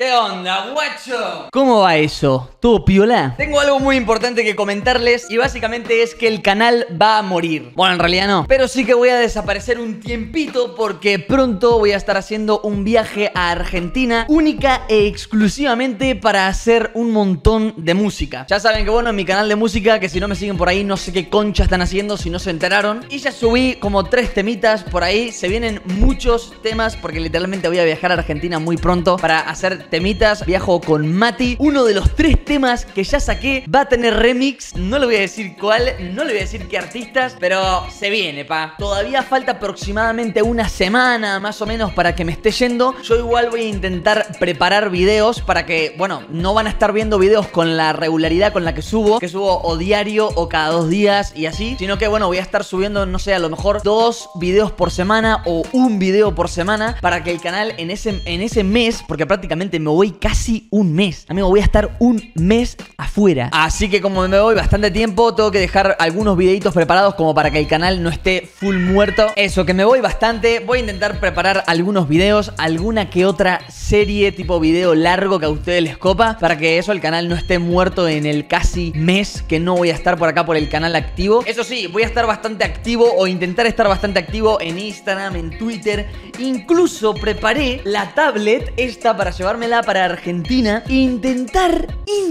¿Qué onda, guacho? ¿Cómo va eso? ¿Todo piola? Tengo algo muy importante que comentarles y básicamente es que el canal va a morir. Bueno, en realidad no, pero sí que voy a desaparecer un tiempito porque pronto voy a estar haciendo un viaje a Argentina única e exclusivamente para hacer un montón de música. Ya saben que bueno, en mi canal de música, que si no me siguen por ahí no sé qué concha están haciendo si no se enteraron. Y ya subí como 3 temitas por ahí, se vienen muchos temas porque literalmente voy a viajar a Argentina muy pronto para hacer temitas. Viajo con Mati. Uno de los 3 temas que ya saqué va a tener remix. No le voy a decir cuál, no le voy a decir qué artistas, pero se viene, pa. Todavía falta aproximadamente una semana más o menos para que me esté yendo. Yo igual voy a intentar preparar videos para que, bueno, no van a estar viendo videos con la regularidad con la que subo o diario o cada 2 días y así, sino que bueno, voy a estar subiendo, no sé, a lo mejor 2 videos por semana o un video por semana para que el canal en ese mes, porque prácticamente me voy casi un mes. Amigo, voy a estar un mes afuera. Así que como me voy bastante tiempo, tengo que dejar algunos videitos preparados como para que el canal no esté full muerto. Eso, que me voy bastante. Voy a intentar preparar algunos videos, alguna que otra serie tipo video largo que a ustedes les copa, para que eso, el canal no esté muerto en el casi mes que no voy a estar por acá por el canal activo. Eso sí, voy a estar bastante activo o intentar estar bastante activo en Instagram, en Twitter. Incluso preparé la tablet esta para llevármela para Argentina e intentar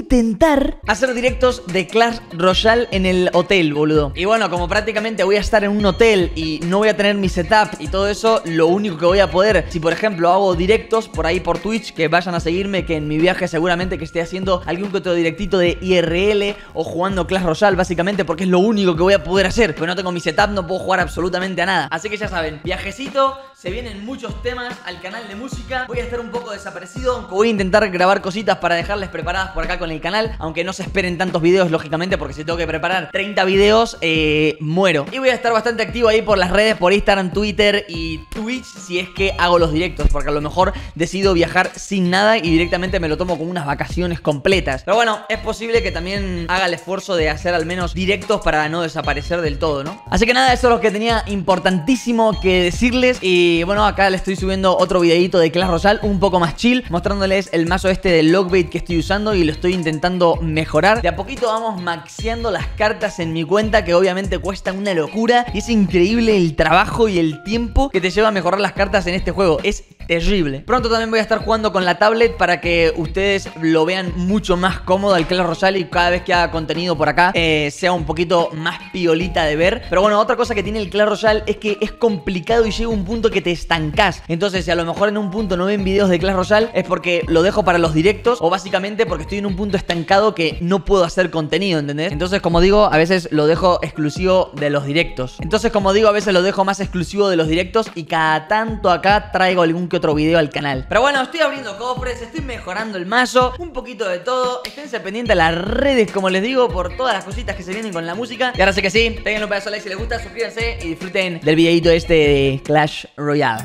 hacer directos de Clash Royale en el hotel, boludo. Y bueno, como prácticamente voy a estar en un hotel y no voy a tener mi setup y todo eso, lo único que voy a poder, si por ejemplo hago directos por ahí por Twitch, que vayan a seguirme, que en mi viaje seguramente que esté haciendo algún que otro directito de IRL o jugando Clash Royale, básicamente porque es lo único que voy a poder hacer, porque no tengo mi setup, no puedo jugar absolutamente a nada. Así que ya saben, viajecito, se vienen muchos temas al canal de música. Voy a estar un poco desaparecido, aunque voy a intentar grabar cositas para dejarles preparadas por acá con el canal, aunque no se esperen tantos videos, lógicamente, porque si tengo que preparar 30 videos, muero. Y voy a estar bastante activo ahí por las redes, por Instagram, Twitter y Twitch, si es que hago los directos, porque a lo mejor decido viajar sin nada y directamente me lo tomo como unas vacaciones completas. Pero bueno, es posible que también haga el esfuerzo de hacer al menos directos para no desaparecer del todo, ¿no? Así que nada, eso es lo que tenía importantísimo que decirles. Y bueno, acá les estoy subiendo otro videito de Clash Royale un poco más chill, mostrándoles el mazo este de Lockbait que estoy usando y lo estoy intentando mejorar. De a poquito vamos maxeando las cartas en mi cuenta, que obviamente cuesta una locura y es increíble el trabajo y el tiempo que te lleva a mejorar las cartas en este juego. Es terrible. Pronto también voy a estar jugando con la tablet para que ustedes lo vean mucho más cómodo al Clash Royale y cada vez que haga contenido por acá sea un poquito más piolita de ver. Pero bueno, otra cosa que tiene el Clash Royale es que es complicado y llega un punto que te estancás. Entonces, si a lo mejor en un punto no ven videos de Clash Royale, es porque lo dejo para los directos o básicamente porque estoy en un punto estancado que no puedo hacer contenido, ¿entendés? Entonces, como digo, a veces lo dejo exclusivo de los directos. Entonces, como digo, a veces lo dejo más exclusivo de los directos y cada tanto acá traigo algún que otro video al canal. Pero bueno, estoy abriendo cofres, estoy mejorando el mazo, un poquito de todo. Esténse pendientes a las redes, como les digo, por todas las cositas que se vienen con la música. Y ahora sí que sí, déjenle un pedazo de like si les gusta, suscríbanse y disfruten del videito este de Clash Royale.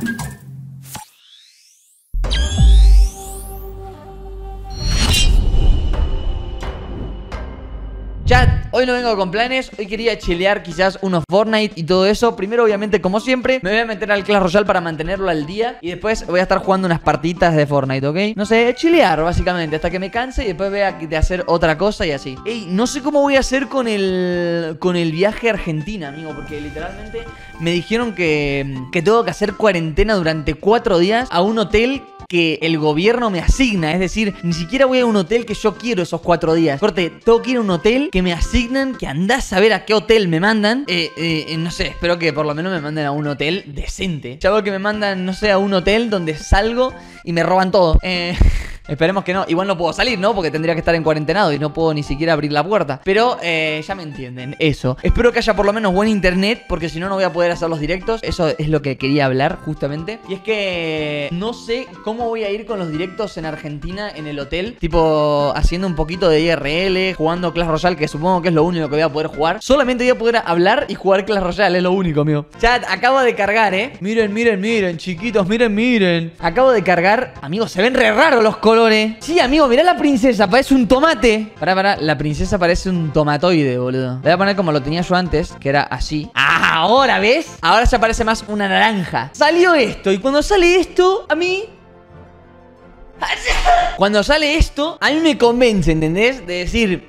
Chat, hoy no vengo con planes, hoy quería chilear quizás unos Fortnite y todo eso. Primero, obviamente, como siempre, me voy a meter al Clash Royale para mantenerlo al día. Y después voy a estar jugando unas partiditas de Fortnite, ¿ok? No sé, chilear básicamente, hasta que me canse y después vea de hacer otra cosa y así. Ey, no sé cómo voy a hacer con el viaje a Argentina, amigo, porque literalmente me dijeron que tengo que hacer cuarentena durante 4 días a un hotel que el gobierno me asigna. Es decir, ni siquiera voy a un hotel que yo quiero esos 4 días. Corte, tengo que ir a un hotel que me asignan, que andás a ver a qué hotel me mandan. No sé, espero que por lo menos me manden a un hotel decente. Ya veo que me mandan, no sé, a un hotel donde salgo y me roban todo. Esperemos que no. Igual no puedo salir, ¿no? Porque tendría que estar en cuarentenado y no puedo ni siquiera abrir la puerta. Pero ya me entienden, eso. Espero que haya por lo menos buen internet, porque si no, no voy a poder hacer los directos. Eso es lo que quería hablar, justamente. Y es que no sé cómo voy a ir con los directos en Argentina, en el hotel. Tipo, haciendo un poquito de IRL, jugando Clash Royale, que supongo que es lo único que voy a poder jugar. Solamente voy a poder hablar y jugar Clash Royale, es lo único, amigo. Chat, acabo de cargar, Miren, miren, miren, chiquitos, miren, miren. Acabo de cargar. Amigos, se ven re raros los colores. Sí, amigo, mirá la princesa, parece un tomate. Pará, la princesa parece un tomatoide, boludo. Le voy a poner como lo tenía yo antes, que era así. Ah, ahora, ¿ves? Ahora ya parece más una naranja. Salió esto, y cuando sale esto, a mí Cuando sale esto, a mí me convence, ¿entendés? De decir...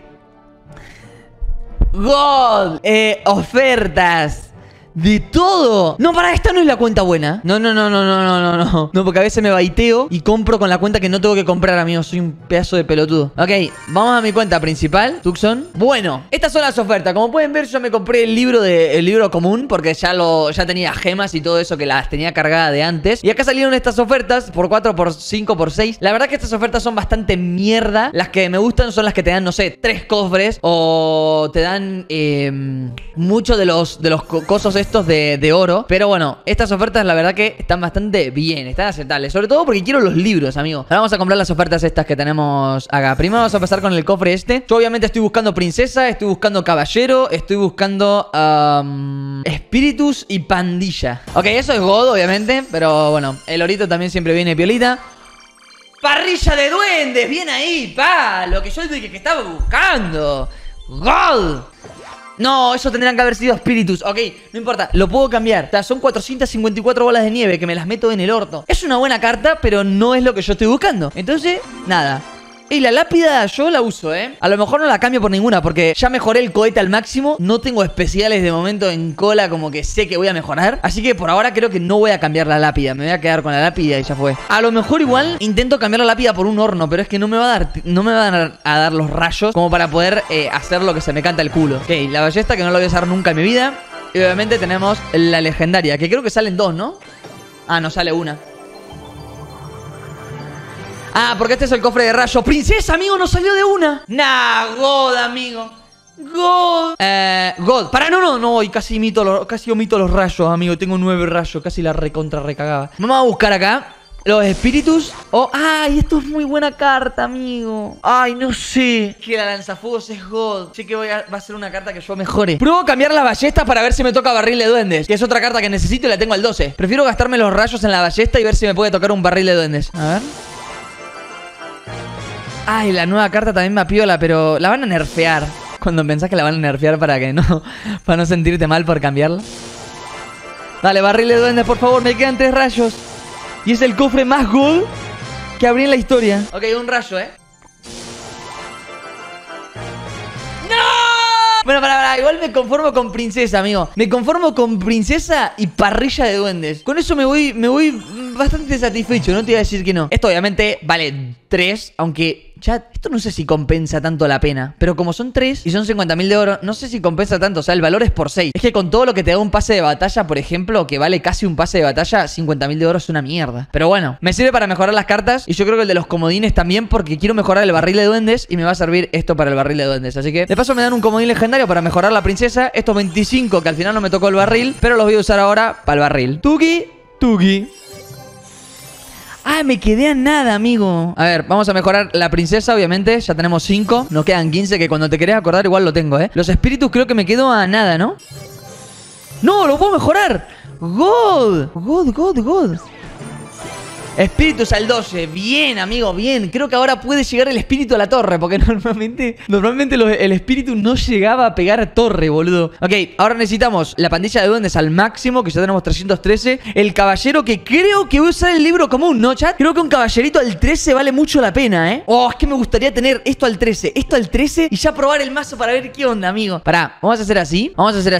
God, ofertas... De todo. No, para esta no es la cuenta buena. No. No, porque a veces me baiteo y compro con la cuenta que no tengo que comprar, amigo. Soy un pedazo de pelotudo. Ok, vamos a mi cuenta principal, Tucson. Bueno, estas son las ofertas. Como pueden ver, yo me compré el libro común porque ya tenía gemas y todo eso que las tenía cargadas de antes. Y acá salieron estas ofertas por 4, por 5, por 6. La verdad que estas ofertas son bastante mierda. Las que me gustan son las que te dan, no sé, 3 cofres o te dan mucho de los cosos estos de oro. Pero bueno, estas ofertas la verdad que están bastante bien, están aceptables. Sobre todo porque quiero los libros, amigo. Ahora vamos a comprar las ofertas estas que tenemos acá. Primero vamos a empezar con el cofre este. Yo obviamente estoy buscando princesa, estoy buscando caballero, estoy buscando espíritus y pandilla. Ok, eso es God, obviamente. Pero bueno, el orito también siempre viene piolita. Parrilla de duendes, bien ahí, pa. Lo que yo dije que estaba buscando. God. No, eso tendrían que haber sido espíritus. Ok, no importa, lo puedo cambiar. O sea, son 454 bolas de nieve que me las meto en el orto. Es una buena carta, pero no es lo que yo estoy buscando. Entonces, nada. Y la lápida yo la uso, A lo mejor no la cambio por ninguna porque ya mejoré el cohete al máximo. No tengo especiales de momento en cola como que sé que voy a mejorar. Así que por ahora creo que no voy a cambiar la lápida. Me voy a quedar con la lápida y ya fue. A lo mejor igual intento cambiar la lápida por un horno, pero es que no me van a dar los rayos como para poder hacer lo que se me canta el culo. Ok, la ballesta que no la voy a usar nunca en mi vida. Y obviamente tenemos la legendaria, que creo que salen 2, ¿no? Ah, no, sale una. Ah, porque este es el cofre de rayo. ¡Princesa, amigo! ¡No salió de una! Nah, God, amigo. God. God. No. Y casi omito los rayos, amigo. Tengo 9 rayos. Casi la recontra recagaba. Vamos a buscar acá los espíritus. Oh, ay, esto es muy buena carta, amigo. Ay, no sé. Que la lanzafuegos es God. Sé que va a ser una carta que yo mejore. Pruebo cambiar las ballestas para ver si me toca barril de duendes, que es otra carta que necesito y la tengo al 12. Prefiero gastarme los rayos en la ballesta y ver si me puede tocar un barril de duendes. A ver. Ay, la nueva carta también me apiola, pero la van a nerfear. Cuando pensás que la van a nerfear para no sentirte mal por cambiarla. Dale, barril de duendes, por favor, me quedan 3 rayos. Y es el cofre más God que abrí en la historia. Ok, un rayo, Bueno, para, igual me conformo con princesa, amigo. Me conformo con princesa y parrilla de duendes. Con eso me voy bastante satisfecho, no te iba a decir que no. Esto obviamente vale 3, aunque ya esto no sé si compensa tanto la pena. Pero como son 3 y son 50.000 de oro, no sé si compensa tanto. O sea, el valor es por 6. Es que con todo lo que te da un pase de batalla, por ejemplo, que vale casi un pase de batalla, 50.000 de oro es una mierda. Pero bueno, me sirve para mejorar las cartas. Y yo creo que el de los comodines también, porque quiero mejorar el barril de duendes. Y me va a servir esto para el barril de duendes. Así que de paso me dan un comodín legendario para mejorar la princesa. Estos 25 que al final no me tocó el barril, pero los voy a usar ahora para el barril. Tuki. Ah, me quedé a nada, amigo. A ver, vamos a mejorar la princesa, obviamente. Ya tenemos 5. Nos quedan 15, que cuando te querés acordar igual lo tengo, Los espíritus creo que me quedo a nada, ¿no? ¡No! ¡Lo puedo mejorar! God. Espíritus al 12. Bien, amigo, bien. Creo que ahora puede llegar el espíritu a la torre, porque normalmente el espíritu no llegaba a pegar torre, boludo. Ok, ahora necesitamos la pandilla de duendes al máximo, que ya tenemos 313. El caballero, que creo que voy a usar el libro común, ¿no, chat? Creo que un caballerito al 13 vale mucho la pena, Oh, es que me gustaría tener esto al 13 y ya probar el mazo para ver qué onda, amigo. Pará, vamos a hacer así.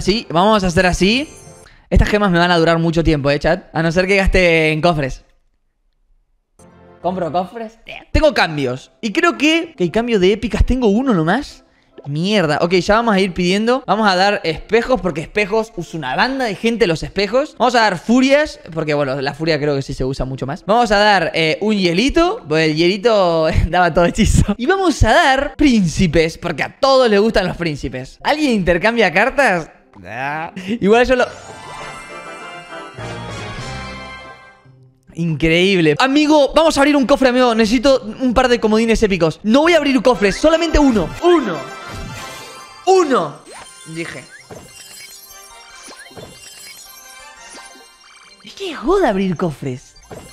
Estas gemas me van a durar mucho tiempo, chat. A no ser que gaste en cofres. ¿Compro cofres? Tengo cambios. Y creo que hay cambio de épicas. Tengo uno nomás. Mierda. Ok, ya vamos a ir pidiendo. Vamos a dar espejos, porque espejos usa una banda de gente los espejos. Vamos a dar furias, porque bueno, la furia creo que sí se usa mucho más. Vamos a dar un hielito, porque el hielito daba todo hechizo. Y vamos a dar príncipes, porque a todos les gustan los príncipes. ¿Alguien intercambia cartas? Igual yo lo... Increíble. Amigo, vamos a abrir un cofre, amigo. Necesito un par de comodines épicos. No voy a abrir cofres, solamente uno. Uno. Dije. Es que joda abrir cofres.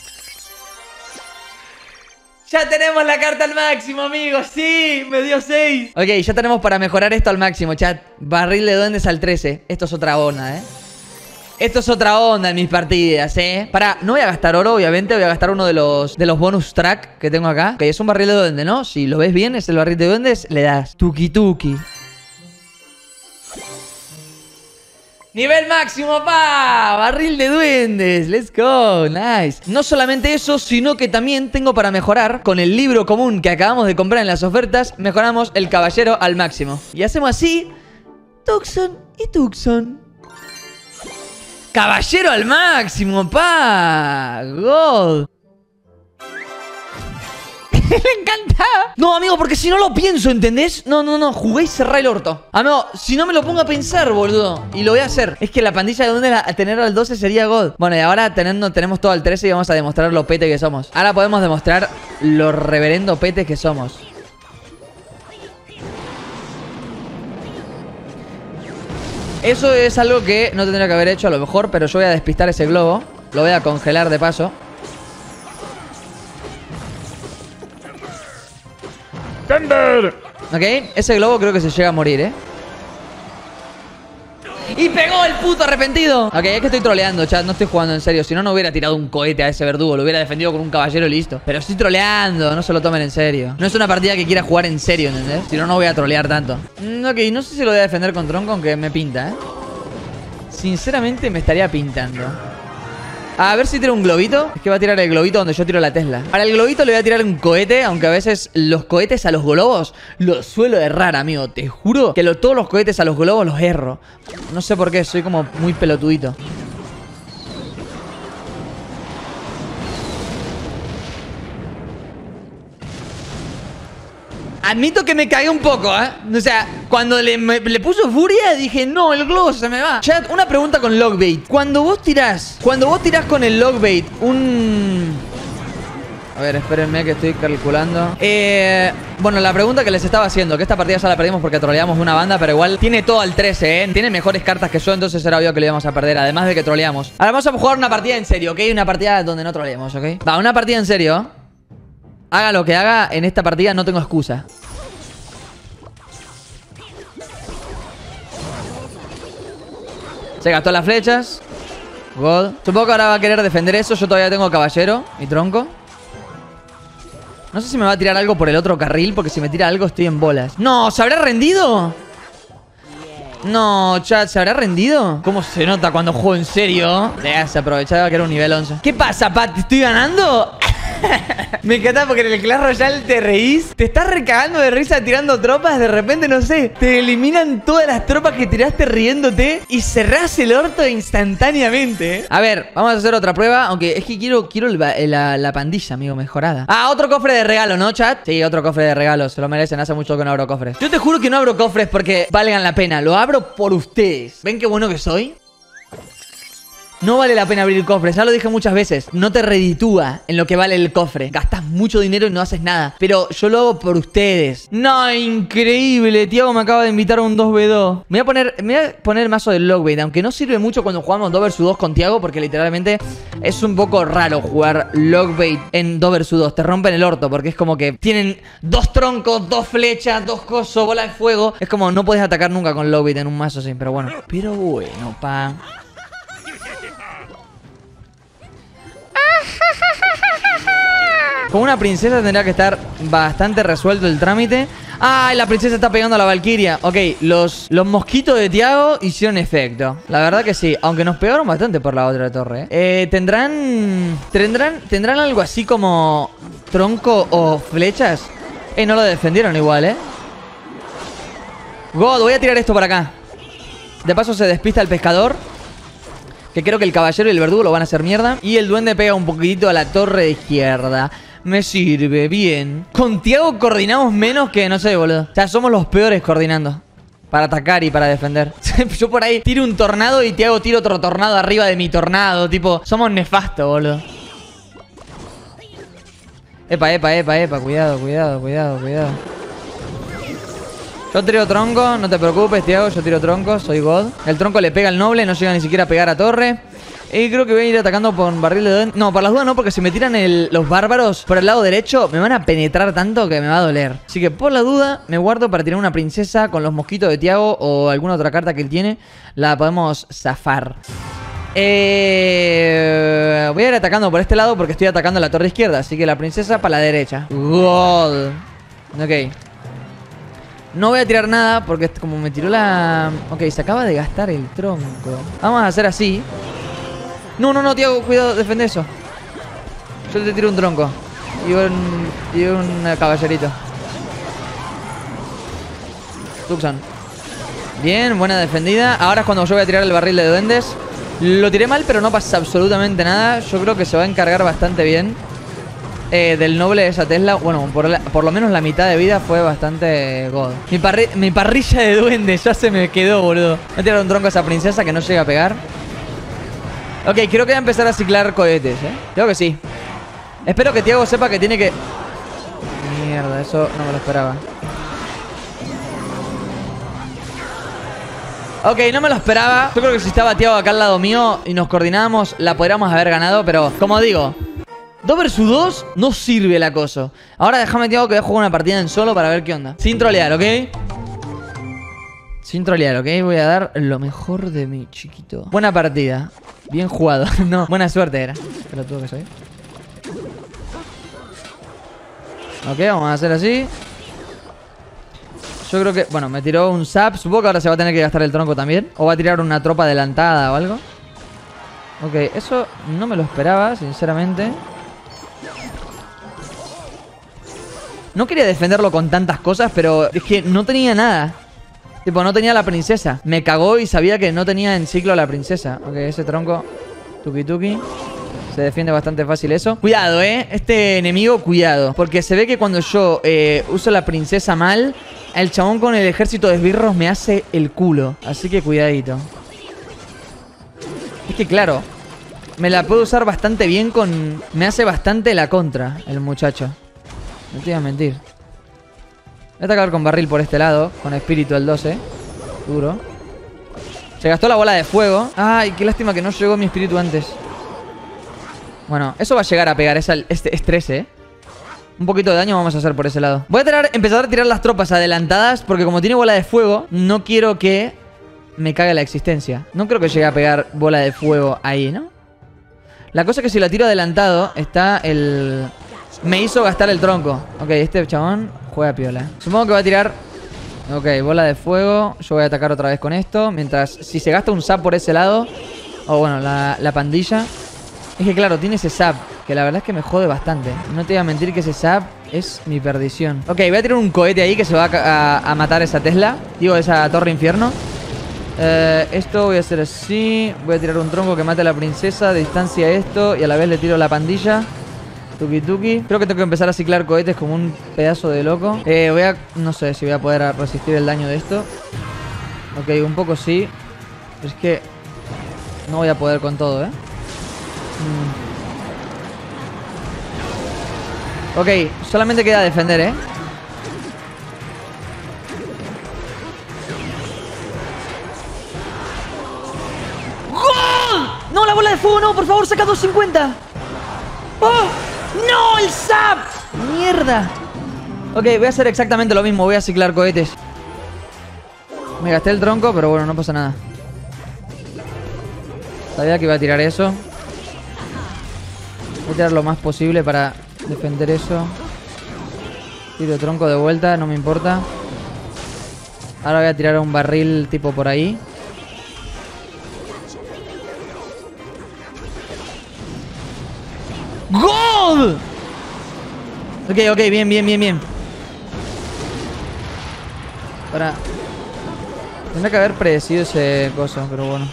Ya tenemos la carta al máximo, amigos. Sí, me dio 6. Ok, ya tenemos para mejorar esto al máximo, chat. Barril de duendes al 13. Esto es otra onda, Esto es otra onda en mis partidas, Pará, no voy a gastar oro, obviamente. Voy a gastar uno de los bonus track que tengo acá. Que es un barril de duende, ¿no? Si lo ves bien, es el barril de duendes. Le das tuki tuki. ¡Nivel máximo, pa! ¡Barril de duendes! ¡Let's go! ¡Nice! No solamente eso, sino que también tengo para mejorar. Con el libro común que acabamos de comprar en las ofertas, mejoramos el caballero al máximo. Y hacemos así. Tucson y Tucson. ¡Caballero al máximo, pa! ¡God! Le encanta. No, amigo, porque si no lo pienso, ¿entendés? No, jugué y cerré el orto. Amigo, si no me lo pongo a pensar, boludo. Y lo voy a hacer. Es que la pandilla de donde tener al 12 sería God. Bueno, y ahora tenemos todo al 13 y vamos a demostrar lo pete que somos. Ahora podemos demostrar lo reverendo pete que somos. Eso es algo que no tendría que haber hecho a lo mejor, pero yo voy a despistar ese globo. Lo voy a congelar de paso. ¡Thunder! Ok, ese globo creo que se llega a morir, ¡Y pegó el puto arrepentido! Ok, es que estoy troleando, chat, no estoy jugando en serio. Si no, no hubiera tirado un cohete a ese verdugo. Lo hubiera defendido con un caballero y listo. Pero estoy troleando, no se lo tomen en serio. No es una partida que quiera jugar en serio, ¿entendés? Si no, no voy a trolear tanto. Ok, no sé si lo voy a defender con tronco, aunque me pinta, Sinceramente me estaría pintando. A ver si tira un globito. Es que va a tirar el globito donde yo tiro la Tesla. Para el globito le voy a tirar un cohete. Aunque a veces los cohetes a los globos los suelo errar, amigo. Te juro que todos los cohetes a los globos los erro. No sé por qué, soy como muy pelotudito. Admito que me cagué un poco, O sea, cuando le puso furia, dije, no, el globo se me va. Chat, una pregunta con logbait. Cuando vos tirás con el logbait A ver, espérenme que estoy calculando. Bueno, la pregunta que les estaba haciendo, que esta partida ya la perdimos porque troleamos una banda, pero igual tiene todo al 13, Tiene mejores cartas que yo, entonces era obvio que lo íbamos a perder, además de que troleamos. Ahora vamos a jugar una partida en serio, ¿ok? Una partida donde no troleemos, ¿ok? Va, una partida en serio. Haga lo que haga, en esta partida no tengo excusa. Se gastó las flechas. God. Supongo que ahora va a querer defender eso. Yo todavía tengo caballero y tronco. No sé si me va a tirar algo por el otro carril, porque si me tira algo estoy en bolas. ¡No! ¿Se habrá rendido? No, chat, ¿se habrá rendido? ¿Cómo se nota cuando juego en serio? Se aprovechaba que era un nivel 11. ¿Qué pasa, Pat? ¿Te estoy ganando? Me encanta porque en el Clash Royale te reís. Te estás recagando de risa tirando tropas. De repente, no sé, te eliminan todas las tropas que tiraste riéndote y cerrás el orto instantáneamente, A ver, vamos a hacer otra prueba. Aunque es que quiero la pandilla, amigo, mejorada. Ah, otro cofre de regalo, ¿no, chat? Sí, otro cofre de regalo. Se lo merecen. Hace mucho que no abro cofres. Yo te juro que no abro cofres porque valgan la pena. Lo abro por ustedes. ¿Ven qué bueno que soy? No vale la pena abrir cofres, ya lo dije muchas veces. No te reditúa en lo que vale el cofre. Gastas mucho dinero y no haces nada. Pero yo lo hago por ustedes. No, increíble. Tiago me acaba de invitar a un 2v2. Me voy a poner mazo del logbait. Aunque no sirve mucho cuando jugamos 2 vs 2 con Tiago, porque literalmente es un poco raro jugar logbait en 2 vs 2. Te rompen el orto, porque es como que tienen 2 troncos, 2 flechas, 2 cosos, bola de fuego. Es como no puedes atacar nunca con logbait en un mazo así. Pero bueno, pa. Con una princesa tendría que estar bastante resuelto el trámite. ¡Ay! La princesa está pegando a la valquiria. Ok, los mosquitos de Tiago hicieron efecto. La verdad que sí. Aunque nos pegaron bastante por la otra torre, ¿Tendrán algo así como tronco o flechas? No lo defendieron igual, God, voy a tirar esto para acá. De paso se despista el pescador, que creo que el caballero y el verdugo lo van a hacer mierda. Y el duende pega un poquitito a la torre de izquierda. Me sirve, bien. Con Tiago coordinamos menos que, no sé, boludo. O sea, somos los peores coordinando. Para atacar y para defender. Yo por ahí tiro un tornado y Tiago tira otro tornado arriba de mi tornado. Tipo, somos nefastos, boludo. Epa. Cuidado. Yo tiro tronco, no te preocupes, Tiago. Yo tiro tronco, soy God. El tronco le pega al noble, no llega ni siquiera a pegar a torre. Y creo que voy a ir atacando por barril de duende. No, por las dudas no, porque si me tiran los bárbaros por el lado derecho, me van a penetrar tanto que me va a doler. Así que por la duda, me guardo para tirar una princesa con los mosquitos de Tiago o alguna otra carta que él tiene. La podemos zafar. Voy a ir atacando por este lado porque estoy atacando la torre izquierda. Así que la princesa para la derecha. God. Ok. No voy a tirar nada porque como me tiró la... Ok, se acaba de gastar el tronco. Vamos a hacer así. No, no, no, Tiago, cuidado, defiende eso. Yo te tiro un tronco. Y un caballerito. Tucson. Bien, buena defendida. Ahora es cuando yo voy a tirar el barril de duendes. Lo tiré mal, pero no pasa absolutamente nada. Yo creo que se va a encargar bastante bien del noble de esa Tesla. Bueno, por lo menos la mitad de vida fue bastante god. Mi parrilla de duendes ya se me quedó, boludo. Voy a tirar un tronco a esa princesa que no llega a pegar. Ok, creo que voy a empezar a ciclar cohetes, Creo que sí. Espero que Tiago sepa que tiene que... Mierda, eso no me lo esperaba. Ok, no me lo esperaba. Yo creo que si estaba Tiago acá al lado mío y nos coordinábamos, la podríamos haber ganado. Pero, como digo, 2 versus 2 no sirve el acoso. Ahora déjame, Tiago, que voy a jugar una partida en solo para ver qué onda. Sin trolear, ¿ok? Sin trolear, ¿ok? Voy a dar lo mejor de mí, chiquito. Buena partida. Bien jugado. No, buena suerte era. Pero tuvo que salir. Ok, vamos a hacer así. Yo creo que... Bueno, me tiró un zap. Supongo que ahora se va a tener que gastar el tronco también. O va a tirar una tropa adelantada o algo. Ok, eso no me lo esperaba, sinceramente. No quería defenderlo con tantas cosas, pero es que no tenía nada. Tipo, no tenía la princesa. Me cagó y sabía que no tenía en ciclo a la princesa. Ok, ese tronco. Tuki tuki. Se defiende bastante fácil eso. Cuidado, este enemigo, cuidado. Porque se ve que cuando yo uso la princesa mal, el chabón con el ejército de esbirros me hace el culo. Así que cuidadito. Es que claro, me la puedo usar bastante bien con... Me hace bastante la contra el muchacho. No te voy a mentir. Voy a atacar con barril por este lado. Con espíritu el 12. Duro. Se gastó la bola de fuego. Ay, qué lástima que no llegó mi espíritu antes. Bueno, eso va a llegar a pegar. Es 13, Un poquito de daño vamos a hacer por ese lado. Voy a empezar a tirar las tropas adelantadas. Porque como tiene bola de fuego, no quiero que me cague la existencia. No creo que llegue a pegar bola de fuego ahí, ¿no? La cosa es que si la tiro adelantado, está el... Me hizo gastar el tronco. Ok, este chabón juega piola. Supongo que va a tirar... Ok, bola de fuego. Yo voy a atacar otra vez con esto. Mientras, si se gasta un zap por ese lado... O bueno, la pandilla... Es que claro, tiene ese zap, que la verdad es que me jode bastante. No te voy a mentir que ese zap es mi perdición. Ok, voy a tirar un cohete ahí que se va a matar esa Tesla. Digo, esa torre infierno. Esto voy a hacer así. Voy a tirar un tronco que mate a la princesa. De distancia esto. Y a la vez le tiro la pandilla. Tuki tuki. Creo que tengo que empezar a ciclar cohetes como un pedazo de loco. No sé si voy a poder resistir el daño de esto. Ok, un poco sí. Pero es que no voy a poder con todo, Ok, solamente queda defender, ¡Gol! ¡No, la bola de fuego no! ¡Por favor, saca 250! ¡Oh! ¡No, el zap! ¡Mierda! Ok, voy a hacer exactamente lo mismo. Voy a ciclar cohetes. Me gasté el tronco, pero bueno, no pasa nada. Sabía que iba a tirar eso. Voy a tirar lo más posible para defender eso. Tiro tronco de vuelta, no me importa. Ahora voy a tirar un barril tipo por ahí. ¡Gol! Ok, bien. Tendría que haber predecido ese coso, pero bueno.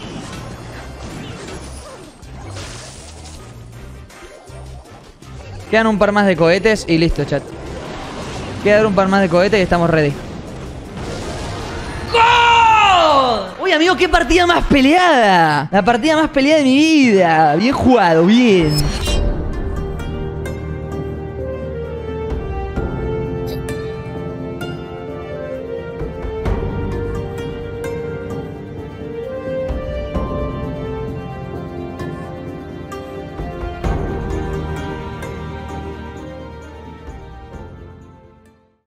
Quedan un par más de cohetes y listo, chat. Quedan un par más de cohetes y estamos ready. ¡Gol! Uy, amigo, qué partida más peleada. La partida más peleada de mi vida. Bien jugado, bien.